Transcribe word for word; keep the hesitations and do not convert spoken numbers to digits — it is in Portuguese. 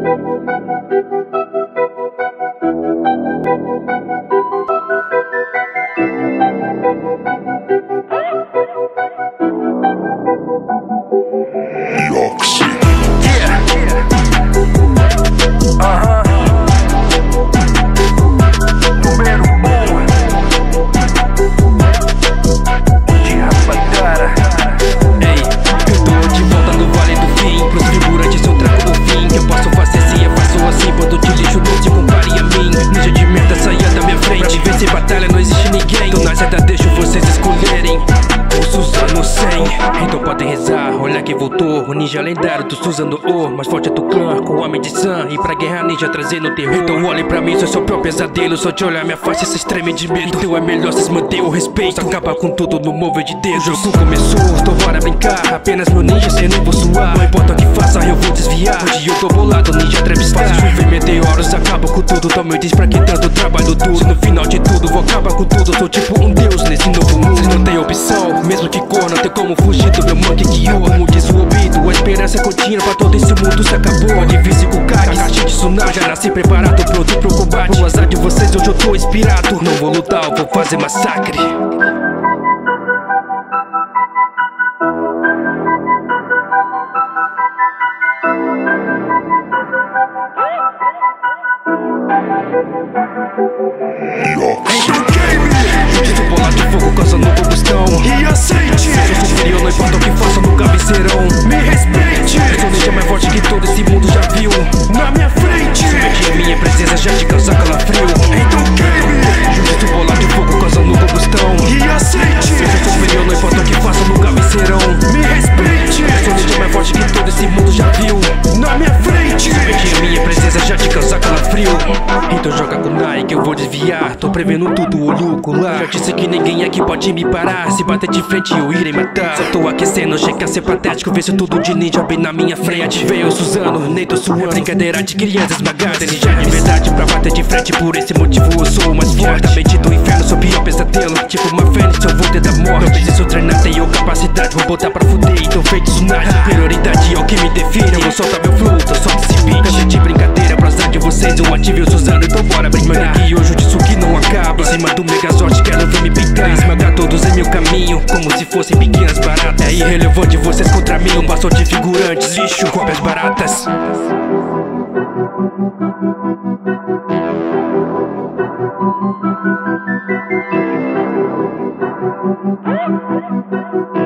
Batalha, não existe ninguém, então nós ainda deixo vocês escolherem. O Suzano cem, então podem rezar. Olha quem voltou, o ninja lendário do Suzano O. Mais forte é do clã, com o homem de Sam. E pra guerra ninja trazendo terror. Então olhem pra mim, sou seu próprio pesadelo. Só de olhar minha face, cês tremem de medo. Então é melhor cês manterem o respeito. Acaba com tudo no mover de dedo. O jogo começou, tô hora brincar. Apenas meu ninja, cê não vou suar. Não importa o que faça, eu vou desviar. Hoje eu tô bolado, ninja entrevistar. Faço chover meteoros, acabo com tudo. Toma diz pra que tanto trabalho duro. Se no final de tudo vou acabar com tudo. Sou tipo um deus nesse novo mundo. Cês não tem opção, mesmo que cor, não tem como fugir do meu monkey que eu. Como diz o ouvido, a esperança é contínua pra todo esse mundo se acabou. Pode vir se com Kage, caixa de tsunami. Já nasci preparado, pronto pro combate. O azar de vocês, hoje eu tô inspirado. Não vou lutar, eu vou fazer massacre. Justiça bola de fogo causando combustão. E aceite, sou superior, não importa o que faça, nunca vencerão. Me respeite, sou ninja mais forte que todo esse mundo já viu. Na minha frente, que a minha presença já te causa calafrio. Então queime, justiça bola de fogo causando combustão. E aceite, sou superior, não importa o que faça, nunca vencerão. Me respeite, sou ninja mais forte que todo esse mundo já viu. Na minha frente, que a minha presença já te causa calafrio. Então joga com Nike, eu vou desviar. Tô prevendo tudo, olho ocular. Já disse que ninguém aqui pode me parar. Se bater de frente eu irei matar. Só tô aquecendo, chega a ser patético. Vê se tudo de ninja bem na minha frente. Veio Suzano, nem tô suando. Brincadeira de criança esmagada. Ninja de verdade pra bater de frente. Por esse motivo eu sou o mais forte. Da mente do inferno, sou pior pesadelo. Tipo uma fênix, eu vou ter da morte. Não preciso treinar, tenho capacidade. Vou botar pra fuder, então feito tsunami. Prioridade é o que me define. Eu vou soltar meu flow, tô só desse beat. Cansei de brincadeira, pra azar de vocês. Eu ativei o Suzano, então bora brincar. E hoje o disso que não acaba. Em cima do Megazord, quero ver me brincar. Esmagar todos em meu caminho, como se fossem pequenas baratas. É irrelevante vocês contra mim. Eu passo de figurantes, lixo, cópias baratas. Thank you.